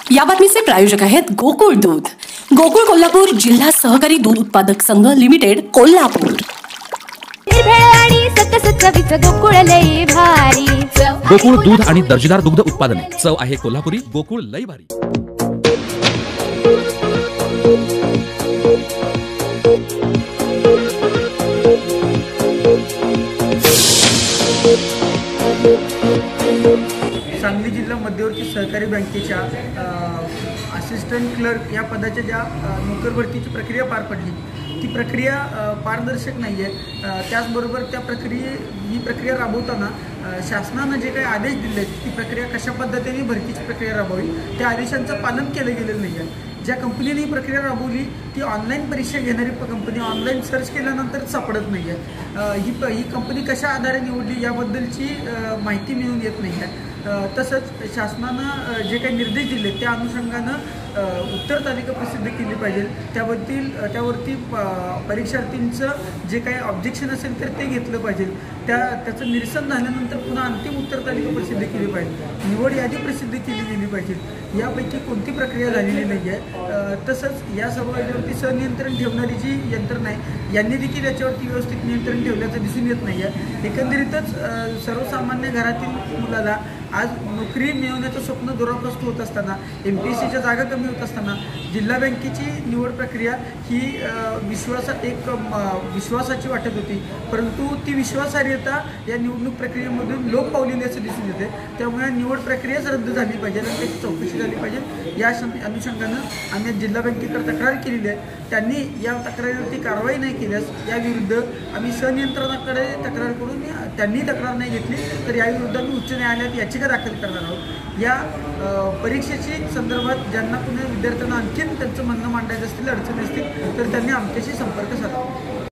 या बातमीचे प्रायोजक आहेत गोकुळ दूध। गोकुळ कोल्हापूर जिल्हा सहकारी दूध उत्पादक संघ लिमिटेड कोल्हापूर। गोकुळ दूध आणि दर्जेदार दुग्ध उत्पादने। चव आहे कोल्हापुरी। गोकुळ लई भारी। सांगली जिल्हा मध्यवर्ती सहकारी बँकेच्या असिस्टंट क्लर्क या पदाच्या ज्या नोकर भरतीची प्रक्रिया पार पडली, ती प्रक्रिया पारदर्शक नाही आहे। त्याचबरोबर ही प्रक्रिया राबवताना शासनानं जे काही आदेश दिले ती प्रक्रिया कशा पद्धतीने भरतीची प्रक्रिया राबवावी त्या आदेशांचं पालन केलं गेलेलं नाही आहे। ज्या कंपनीने ही प्रक्रिया राबवली ती ऑनलाईन परीक्षा घेणारी कंपनी ऑनलाईन सर्च केल्यानंतर सापडत नाही आहे। ही कंपनी कशा आधारे निवडली याबद्दलची माहिती मिळून येत नाही आहे। तसंच शासनानं जे काही निर्देश दिले त्या अनुषंगानं उत्तर तालिका प्रसिद्ध केली पाहिजे। त्यावरती परीक्षार्थींचं जे काही ऑब्जेक्शन असेल तर ते घेतलं पाहिजे। त्याचं निरसन झाल्यानंतर पुन्हा अंतिम उत्तर तालिका प्रसिद्ध केली पाहिजे। निवड यादी प्रसिद्ध केली गेली पाहिजे। यापैकी कोणती प्रक्रिया झालेली नाही आहे। तसंच या सर्व याच्यावरती सनियंत्रण ठेवणारी जी यंत्रणा आहे यांनी देखील याच्यावरती व्यवस्थित नियंत्रण ठेवल्याचं दिसून येत नाही आहे। एकंदरीतच सर्वसामान्य घरातील मुलाला आज नोकरी मिळवण्याचं स्वप्न दुरापास्त होत असताना, MPSCच्या जागा कमी होत असताना जिल्हा बँकेची निवड प्रक्रिया ही विश्वासाची वाटत होती, परंतु ती विश्वासार्हता या निवडणूक प्रक्रियेमधून लोप पावलेली असं दिसून येते। त्यामुळे निवड प्रक्रियाच रद्द झाली पाहिजे आणि त्याची चौकशी झाली पाहिजे। या अनुषंगानं आम्ही जिल्हा बँकेकडे तक्रार केलेली आहे। त्यांनी या तक्रारीवरती कारवाई नाही केल्यास याविरुद्ध आम्ही संनियंत्रणाकडे तक्रार करून त्यांनी तक्रार नाही घेतली तर याविरुद्ध आम्ही उच्च न्यायालयात याचिका दाखल करणार आहोत। या परीक्षेची संदर्भात ज्यांना कुणी विद्यार्थ्यांना आणखीन त्यांचं म्हणणं मांडायचं असतील, अडचणी असतील तर त्यांनी आमच्याशी संपर्क साधावा।